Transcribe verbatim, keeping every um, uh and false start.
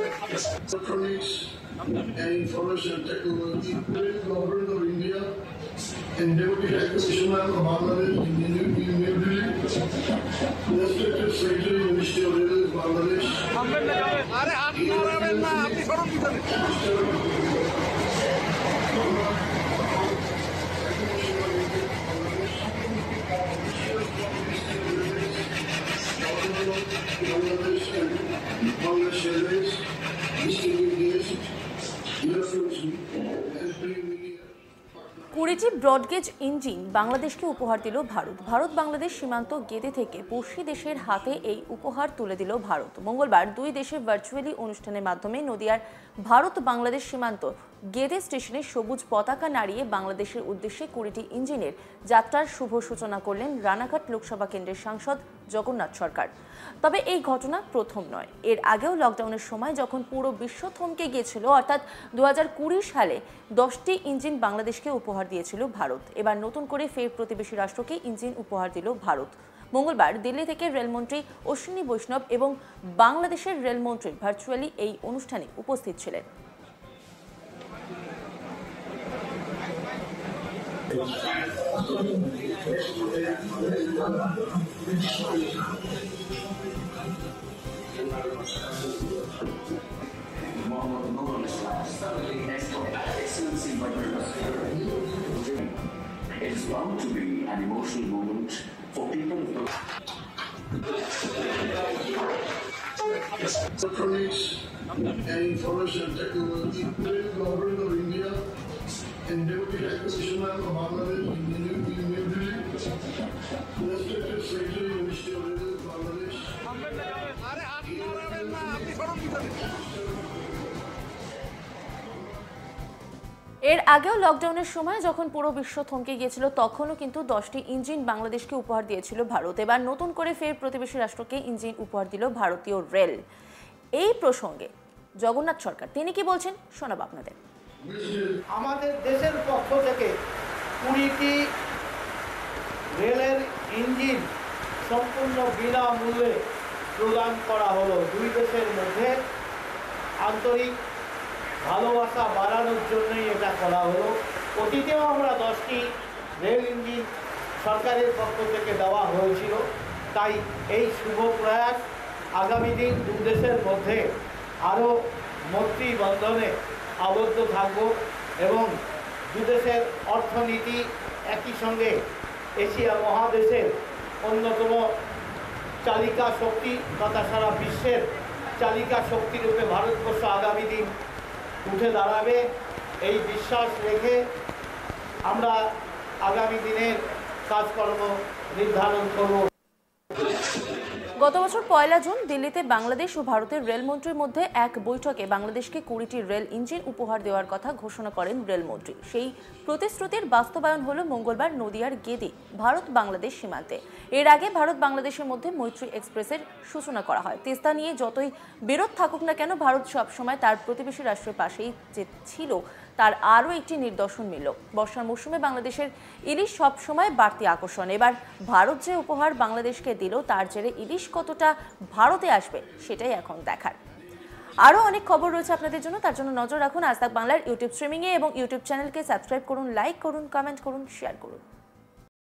electronics and information technology, the government of India and Deputy High Commissioner of Bangladesh in New Delhi, Respected Secretary Ministry of Railways, Bangladesh. Bangladesh and Bangladesh Airways, distinguished guests, dear friends and pre-media. কুড়িটি broad gauge engine বাংলাদেশকে উপহার দিল ভারত। ভারত বাংলাদেশ সীমান্ত গেদে থেকে পড়শি দেশের হাতে এই উপহার তুলে দিল ভারত। মঙ্গলবার দুই দেশের ভার্চুয়ালি অনুষ্ঠানের মাধ্যমে নদিয়ার ভারত বাংলাদেশ সীমান্ত গেদে স্টেশনে সবুজ পতাকা নাড়িয়ে বাংলাদেশের উদ্দেশ্যে কুড়িটি ইঞ্জিনের যাত্রার শুভ সূচনা করলেন রানাঘাট লোকসভা কেন্দ্রের সাংসদ জগন্নাথ সরকার। তবে এই ঘটনা প্রথম নয়। এর আগেও লকডাউনের সময় যখন পুরো বিশ্ব থমকে গিয়েছিল, অর্থাৎ দু হাজার কুড়ি সালে দশটি ইঞ্জিন বাংলাদেশকে উপহার দিয়েছিল ভারত। এবার নতুন করে ফের প্রতিবেশী রাষ্ট্রকে ইঞ্জিন উপহার দিল ভারত। মঙ্গলবার দিল্লি থেকে রেলমন্ত্রী অশ্বিনী বৈষ্ণব এবং বাংলাদেশের রেলমন্ত্রী ভার্চুয়ালি এই অনুষ্ঠানে উপস্থিত ছিলেন। It is bound to be an emotional moment for people of the electronics and information technology, the government of India and Deputy High Commissioner of Bangladesh in New Delhi, Respected Secretary Ministry of Railways, Bangladesh. এর আগেও লকডাউনের সময় যখন পুরো বিশ্ব থমকে গিয়েছিল, তখনও কিন্তু দশটি ইঞ্জিন বাংলাদেশকে উপহার দিয়েছিল ভারত। এবার নতুন করে ফের প্রতিবেশী রাষ্ট্রকে ইঞ্জিন উপহার দিল ভারতীয় রেল। এই প্রসঙ্গে জগন্নাথ সরকার তিনি কি বলছেন শোনাব আপনাদের। আমাদের দেশের পক্ষ থেকে কুড়িটি রেলের ইঞ্জিন সম্পূর্ণ বিনামূল্যে প্রদান করা হলো। দুই দেশের মধ্যে আন্তরিক ভালোবাসা বাড়ানোর জন্যই এটা করা হলো। অতীতেও আমরা দশটি রেল ইঞ্জিন সরকারের পক্ষ থেকে দেওয়া হয়েছিল। তাই এই শুভ প্রয়াস আগামী দিন দু দেশের মধ্যে আরও মৈত্রী বন্ধনে আবদ্ধ থাকব এবং দু দেশের অর্থনীতি একই সঙ্গে এশিয়া মহাদেশের অন্যতম চালিকা শক্তি তথা সারা বিশ্বের চালিকা শক্তিরূপে ভারতবর্ষ আগামী দিন উঠে দাঁড়াবে, এই বিশ্বাস রেখে আমরা আগামী দিনের কাজকর্ম নির্ধারণ করব। গত বছর পয়লা জুন দিল্লিতে বাংলাদেশ ও ভারতের রেলমন্ত্রীর মধ্যে এক বৈঠকে বাংলাদেশকে কুড়িটি রেল ইঞ্জিন উপহার দেওয়ার কথা ঘোষণা করেন রেলমন্ত্রী। সেই প্রতিশ্রুতির বাস্তবায়ন হলো মঙ্গলবার নদিয়ার গেদে ভারত বাংলাদেশ সীমান্তে। এর আগে ভারত বাংলাদেশের মধ্যে মৈত্রী এক্সপ্রেসের সূচনা করা হয়। তিস্তা নিয়ে যতই বিরোধ থাকুক না কেন, ভারত সবসময় তার প্রতিবেশী রাষ্ট্রের পাশেই যে ছিল তার আরও একটি নিদর্শন মিলল। বর্ষার মৌসুমে বাংলাদেশের ইলিশ সবসময় বাড়তি আকর্ষণ। এবার ভারত যে উপহার বাংলাদেশকে দিল, তার জেরে ইলিশ কতটা ভারতে আসবে সেটাই এখন দেখার। আরও অনেক খবর রয়েছে আপনাদের জন্য, তার জন্য নজর রাখুন আজতাক বাংলার ইউটিউব স্ট্রিমিংয়ে এবং ইউটিউব চ্যানেলকে সাবস্ক্রাইব করুন, লাইক করুন, কমেন্ট করুন, শেয়ার করুন।